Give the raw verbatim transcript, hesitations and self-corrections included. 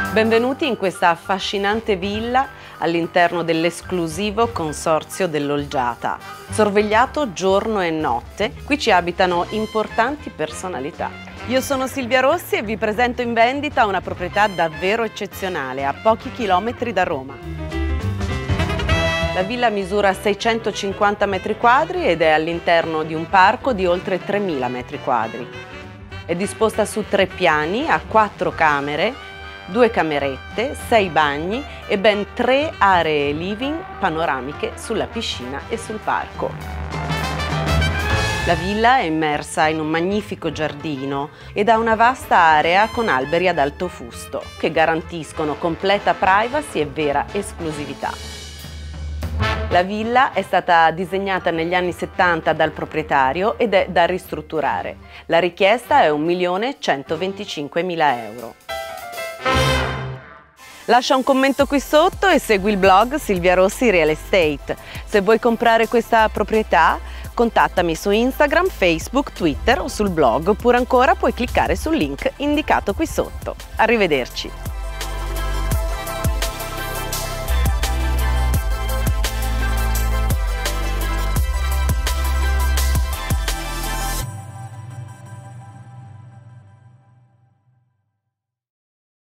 Benvenuti in questa affascinante villa all'interno dell'esclusivo Consorzio dell'Olgiata. Sorvegliato giorno e notte, qui ci abitano importanti personalità. Io sono Silvia Rossi e vi presento in vendita una proprietà davvero eccezionale a pochi chilometri da Roma. La villa misura seicentocinquanta metri quadri ed è all'interno di un parco di oltre tremila metri quadri. È disposta su tre piani, ha quattro camere, due camerette, sei bagni e ben tre aree living panoramiche sulla piscina e sul parco. La villa è immersa in un magnifico giardino ed ha una vasta area con alberi ad alto fusto che garantiscono completa privacy e vera esclusività. La villa è stata disegnata negli anni settanta dal proprietario ed è da ristrutturare. La richiesta è un milione centoventicinquemila euro. Lascia un commento qui sotto e segui il blog Silvia Rossi Real Estate. Se vuoi comprare questa proprietà, contattami su Instagram, Facebook, Twitter o sul blog, oppure ancora puoi cliccare sul link indicato qui sotto. Arrivederci!